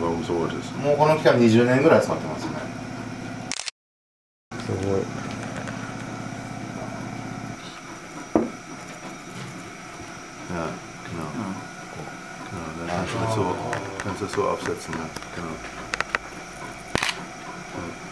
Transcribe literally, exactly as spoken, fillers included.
warum so was ist. もうこの期間にじゅうねんぐらい使ってますね。 すごい。 Ja, genau. Genau, dann kannst du das so, kannst du das so aufsetzen. Ja. Genau. Ja.